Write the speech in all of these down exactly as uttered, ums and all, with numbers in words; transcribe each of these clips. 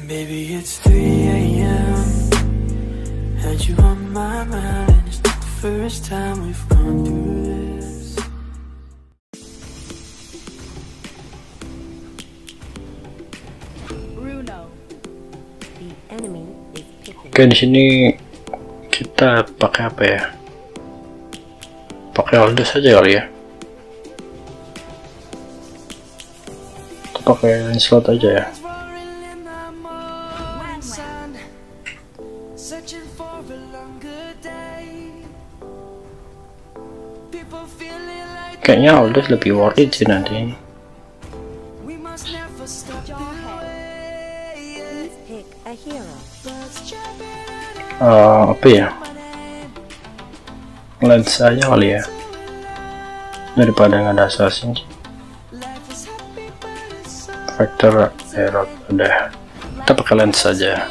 Baby, it's three a m Had you on my mind, and it's not the first time we've gone through this. Bruno. The enemy is picking. Oke, di sini kita pakai apa ya? Pakai Aldous saja kali ya. Kita pakai slot aja ya. Kayaknya Aldous lebih worth it sih nanti. Uh, apa ya? Lens aja kali ya, daripada nggak ada assassin. Factor error udah, kita pakai lens saja.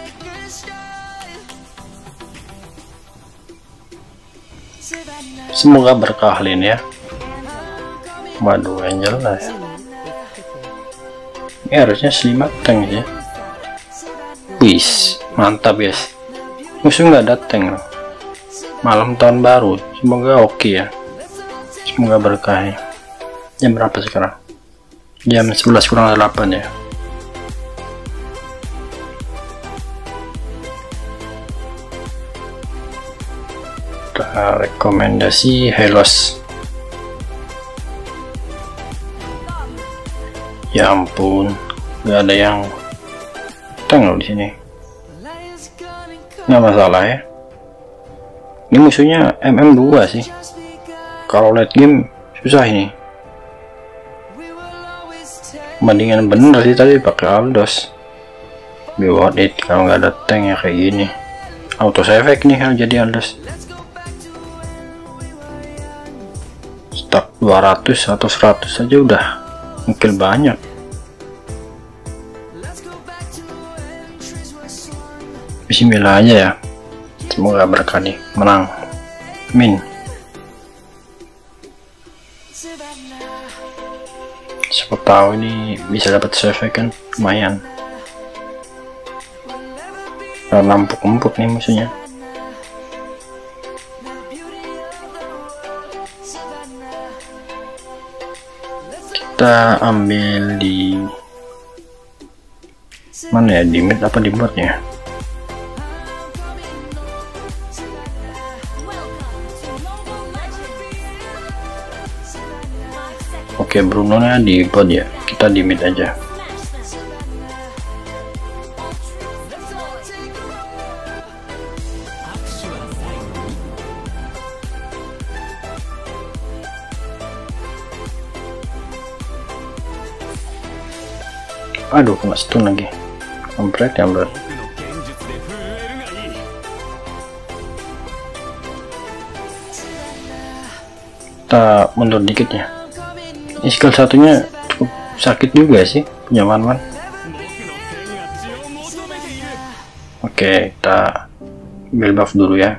Semoga berkah ini ya. Waduh, angel lah ya. Ini harusnya slimat tank ya. Wis, mantap guys. Musuh nggak ada tank loh. Malam tahun baru, semoga oke ya. Semoga berkah ya. Jam berapa sekarang? Jam sebelas kurang delapan ya. Kita rekomendasi Helos. Ya ampun, nggak ada yang tank loh di sini. Nggak masalah ya. Ini musuhnya M M dua sih. Kalau late game susah ini. Mendingan bener sih tadi pakai Aldous. Be worth it kalau nggak ada tank ya kayak gini. Auto save nih kalau jadi Aldous. Stack dua ratus atau seratus aja udah mungkin banyak. Bismillah aja ya. Semoga berkah nih, menang. Amin. Siapa tahu ini bisa dapat save kan, lumayan. Karena empuk-empuk nih musuhnya. Kita ambil di mana ya, di mid apa di botnya? Oke, Bruno nya di bot ya, kita di mid aja. Aduh, kena stun lagi. Kampret ya, bro. Kita mundur dikit ya. Ini skill satunya cukup sakit juga sih, punya Wan-Wan. Oke, kita ambil buff dulu ya.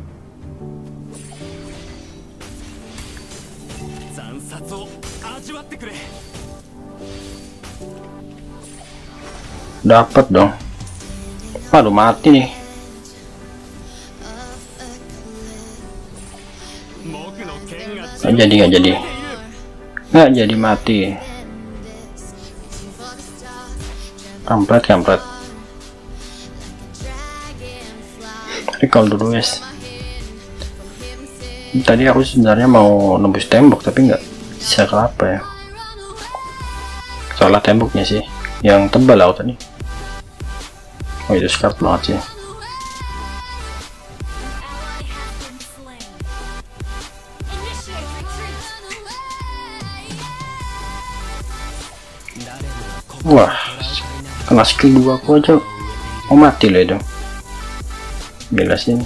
Dapat dong. Waduh, mati nih. Nggak jadi, nggak jadi. Nggak jadi, mati. Kampret, kampret. Recall dulu guys. Tadi aku sebenarnya mau nembus tembok tapi nggak bisa, kenapa ya? Salah temboknya sih, yang tebal aku tadi. Oh, itu scarf banget sih. Wah, kena skill dua aku aja mau mati loh itu. Gila sih.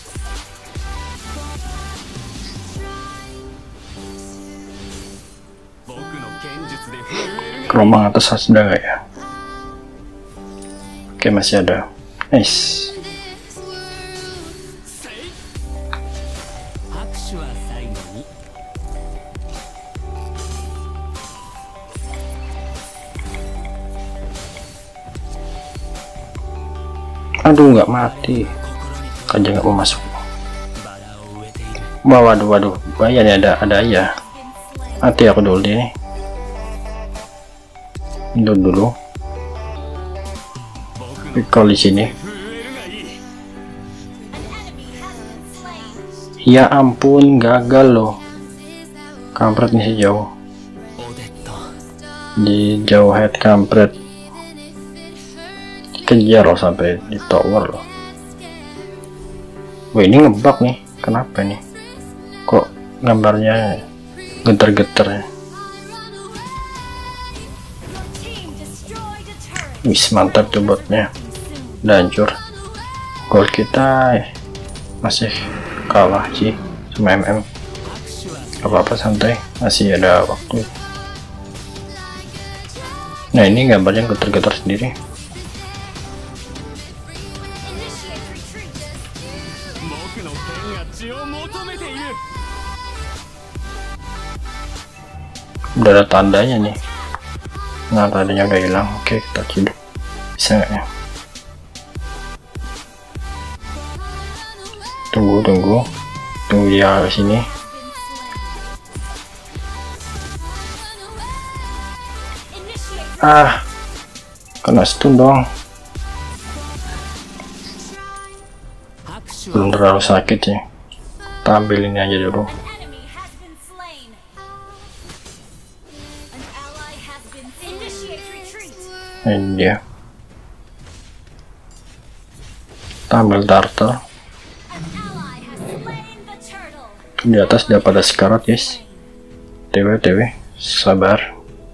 Gelombang atas ada nggak ya? Oke, masih ada. Nice. Aduh, nggak mati. Aja nggak mau masuk. Wah, waduh, waduh, bahaya nih, ada ada ya. Mati aku dulu deh. Dulu dulu. Kalau di sini. Ya ampun, gagal loh. Kampret nih sejauh. Di jauh head kampret. Kejar loh sampai di tower loh. Wah, ini ngebug nih. Kenapa nih? Kok gambarnya getar-getar ya? Wis, mantap tuh botnya. Udah hancur. Gol kita masih kalah sih sama M M. Apa-apa, santai, masih ada waktu. Nah, ini gambarnya getar-getar sendiri. Udah ada tandanya nih. Nah, tandanya udah hilang. Oke, kita ciduk. Bisa nggak ya? Tunggu, tunggu, tunggu dia ke sini. Ah, kena stun dong. Belum terlalu sakit sih. Tampil ini aja dulu. Ini dia. Tampil turtle. Di atas udah pada sekarat, guys. T W T W, sabar.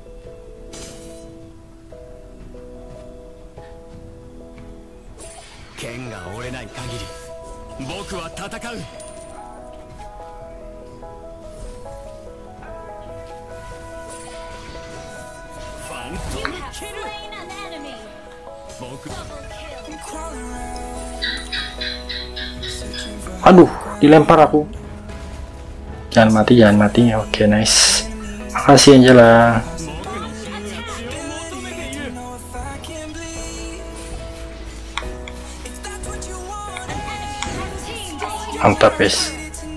Aduh, dilempar aku. Jangan mati, jangan mati. Oke, nice. Makasih Angela. Mantap, guys.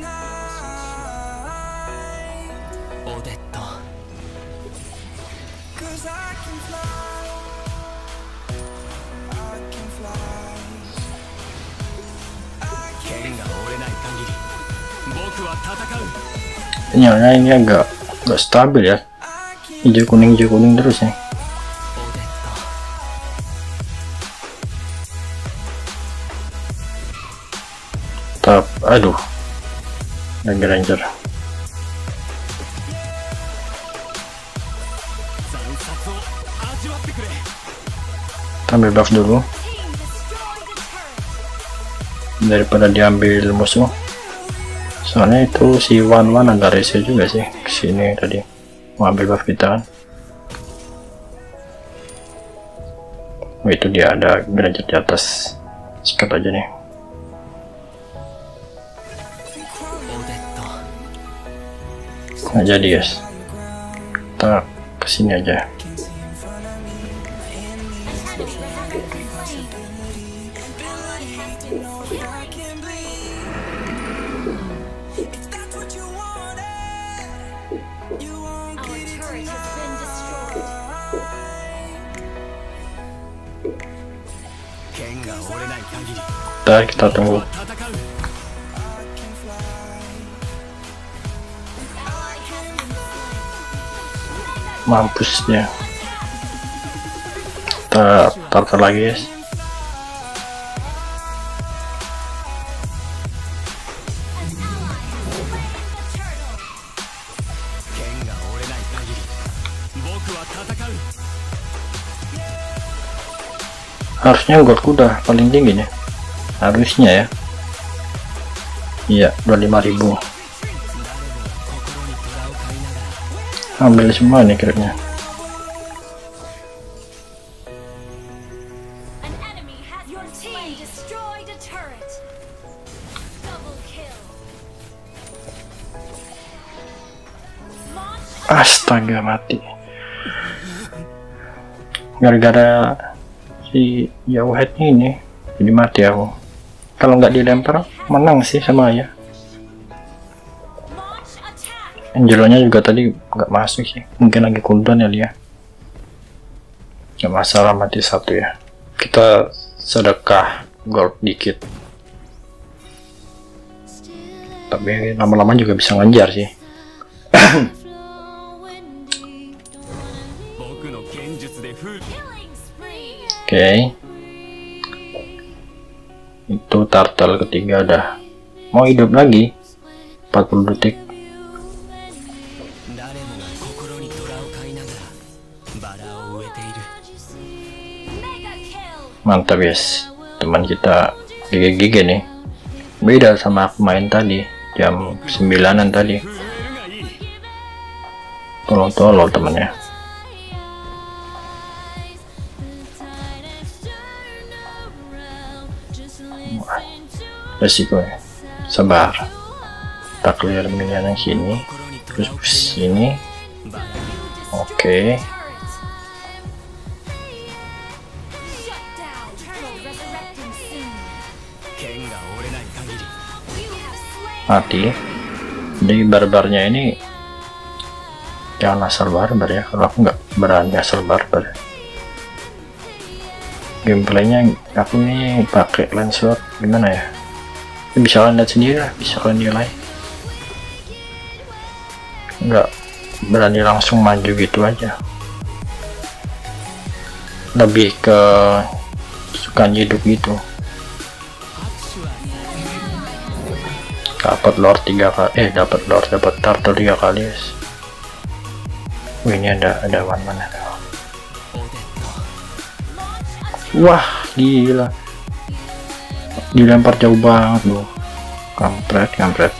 Nyala ini agak agak stabil ya, hijau kuning hijau kuning terus ya. Tap, aduh, lagi ranger. Ambil buff dulu daripada diambil musuh. Soalnya itu si Wan Wan agak rese juga sih kesini tadi mau ambil buff kita kan. Oh, itu dia ada derajat di atas. Sikat aja nih. Nggak jadi, guys. Kita kesini aja. Bentar, kita tunggu. Mampus dia. Kita tartar lagi, guys. Harusnya goldku udah paling tinggi nih, harusnya ya. Iya, dua puluh lima ribu. Ambil semua nih kira-kira. Astaga, mati gara-gara si jauh headnya ini. jadi mati aku. Kalau nggak dilempar menang sih sama ya. Angelonya juga tadi nggak masuk sih, mungkin lagi cooldown ya dia. Nggak masalah mati satu ya, kita sedekah gold dikit, tapi lama-lama juga bisa ngejar sih. Oke, okay. Itu turtle ketiga udah mau hidup lagi empat puluh detik. Mantap guys, teman kita G G G nih, beda sama aku main tadi jam sembilanan tadi. Tolol-tolol temennya. Wah, resiko ya, sabar. Kita clear minion yang sini, terus sini. Oke. Okay. Mati. Jadi barbarnya ini jangan asal barbar ya, kalau aku nggak berani asal barbar. Gameplaynya aku ini pakai Lancelot gimana ya, bisa kalian lihat sendiri lah, bisa kalian nilai. Nggak berani langsung maju gitu aja, lebih ke suka hidup gitu. Dapat lord tiga kali, eh dapat lord, dapat turtle tiga kali guys. Wih, ini ada ada one mana? Wah gila, dilempar jauh banget loh, kampret kampret.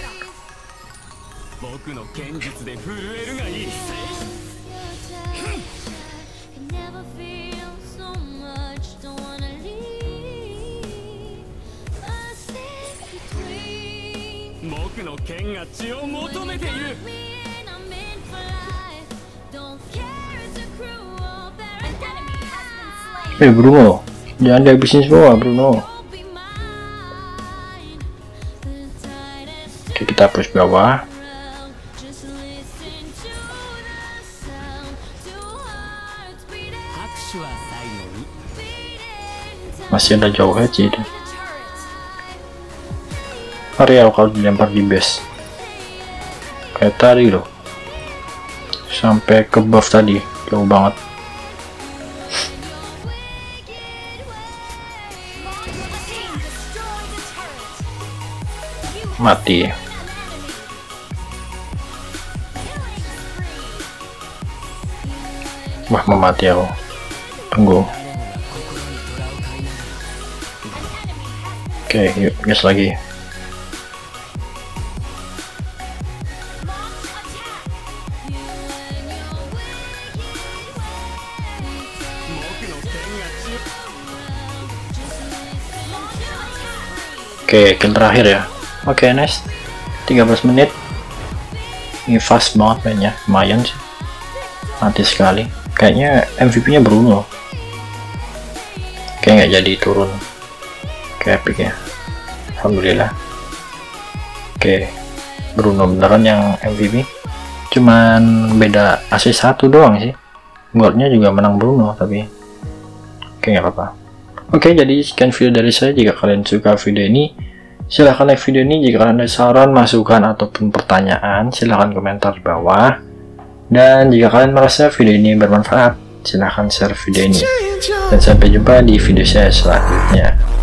Eh Bruno, jangan dihabisin semua Bruno. Oke, kita push bawah. Masih ada jauh aja itu. Area kalau dilempar di base kayak tadi loh, sampai ke buff tadi jauh banget. Mati. Wah, mau mati aku. Tunggu. Oke, yuk gas lagi. Oke, kill terakhir ya. Oke, okay, nice. tiga belas menit. Ini fast banget mainnya, lumayan sih. Mati sekali. Kayaknya M V P-nya Bruno. Kayak nggak jadi turun ke epic ya. Alhamdulillah. Oke, okay. Bruno beneran yang M V P. Cuman beda A C satu doang sih. Goldnya juga menang Bruno tapi. Oke, okay, nggak apa-apa. Oke, okay, jadi sekian video dari saya. Jika kalian suka video ini, silahkan like video ini. Jika kalian ada saran, masukan, ataupun pertanyaan, silahkan komentar di bawah. Dan jika kalian merasa video ini bermanfaat, silahkan share video ini. Dan sampai jumpa di video saya selanjutnya.